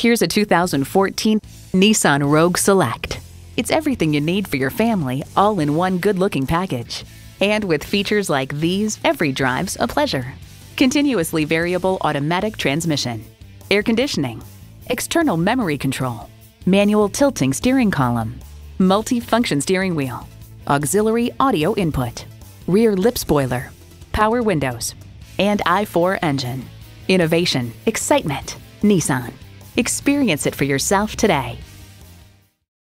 Here's a 2014 Nissan Rogue Select. It's everything you need for your family, all in one good-looking package. And with features like these, every drive's a pleasure. Continuously variable automatic transmission, air conditioning, external memory control, manual tilting steering column, multi-function steering wheel, auxiliary audio input, rear lip spoiler, power windows, and I4 engine. Innovation, excitement, Nissan. Experience it for yourself today.